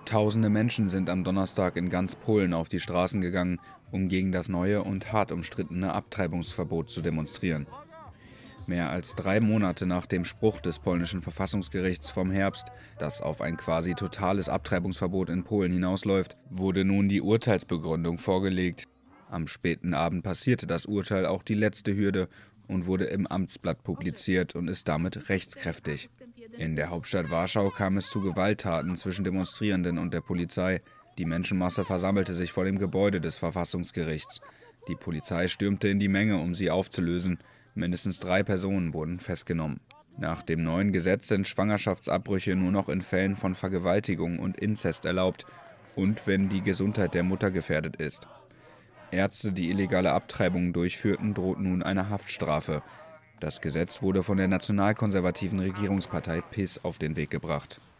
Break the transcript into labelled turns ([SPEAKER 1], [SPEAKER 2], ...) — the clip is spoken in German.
[SPEAKER 1] Tausende Menschen sind am Donnerstag in ganz Polen auf die Straßen gegangen, um gegen das neue und hart umstrittene Abtreibungsverbot zu demonstrieren. Mehr als 3 Monate nach dem Spruch des polnischen Verfassungsgerichts vom Herbst, das auf ein quasi totales Abtreibungsverbot in Polen hinausläuft, wurde nun die Urteilsbegründung vorgelegt. Am späten Abend passierte das Urteil auch die letzte Hürde und wurde im Amtsblatt publiziert und ist damit rechtskräftig. In der Hauptstadt Warschau kam es zu Gewalttaten zwischen Demonstrierenden und der Polizei. Die Menschenmasse versammelte sich vor dem Gebäude des Verfassungsgerichts. Die Polizei stürmte in die Menge, um sie aufzulösen. Mindestens 3 Personen wurden festgenommen. Nach dem neuen Gesetz sind Schwangerschaftsabbrüche nur noch in Fällen von Vergewaltigung und Inzest erlaubt und wenn die Gesundheit der Mutter gefährdet ist. Ärzte, die illegale Abtreibungen durchführten, droht nun eine Haftstrafe. Das Gesetz wurde von der nationalkonservativen Regierungspartei PiS auf den Weg gebracht.